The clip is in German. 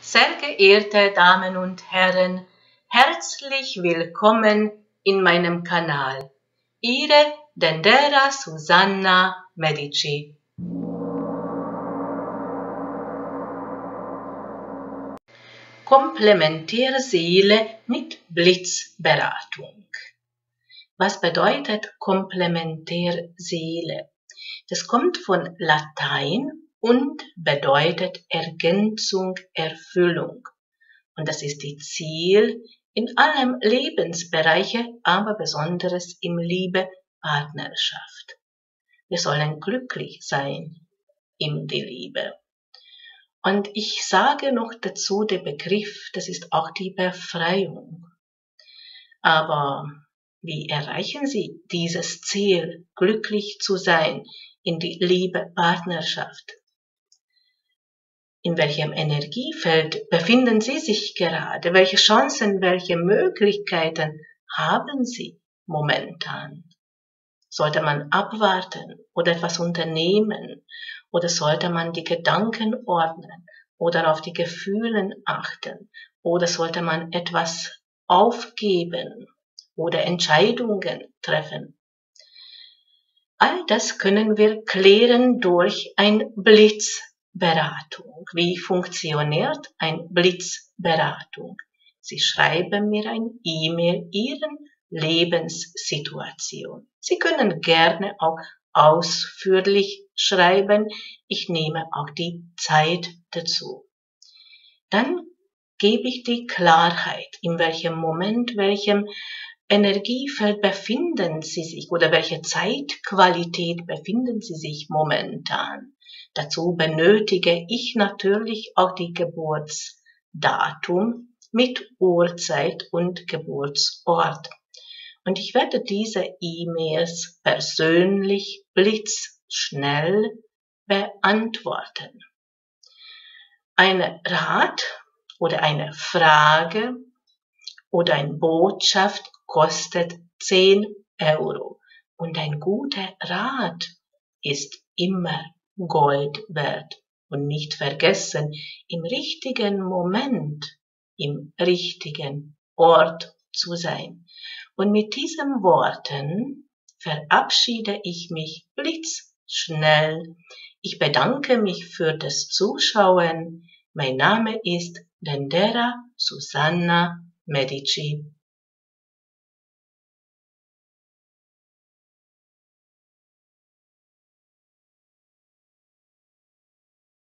Sehr geehrte Damen und Herren, herzlich willkommen in meinem Kanal. Ihre Dendera Susanna Medici. Komplementärseele mit Blitzberatung. Was bedeutet Komplementärseele? Das kommt von Latein und bedeutet Ergänzung, Erfüllung. Und das ist das Ziel in allen Lebensbereichen, aber besonders im Liebe, Partnerschaft. Wir sollen glücklich sein in der Liebe. Und ich sage noch dazu den Begriff, das ist auch die Befreiung. Aber wie erreichen Sie dieses Ziel, glücklich zu sein in die Liebe, Partnerschaft? In welchem Energiefeld befinden Sie sich gerade? Welche Chancen, welche Möglichkeiten haben Sie momentan? Sollte man abwarten oder etwas unternehmen? Oder sollte man die Gedanken ordnen oder auf die Gefühle achten? Oder sollte man etwas aufgeben oder Entscheidungen treffen? All das können wir klären durch eine Blitzberatung. Wie funktioniert eine Blitzberatung? Sie schreiben mir eine E-Mail, Ihre Lebenssituation. Sie können gerne auch ausführlich schreiben. Ich nehme auch die Zeit dazu. Dann gebe ich die Klarheit, in welchem Moment, welchem Energiefeld befinden Sie sich oder welche Zeitqualität befinden Sie sich momentan. Dazu benötige ich natürlich auch die Geburtsdatum mit Uhrzeit und Geburtsort. Und ich werde diese E-Mails persönlich blitzschnell beantworten. Ein Rat oder eine Frage oder eine Botschaft kostet 10 Euro. Und ein guter Rat ist immer Gold wert. Und nicht vergessen, im richtigen Moment, im richtigen Ort zu sein. Und mit diesen Worten verabschiede ich mich blitzschnell. Ich bedanke mich für das Zuschauen. Mein Name ist Dendera Susanna Medici.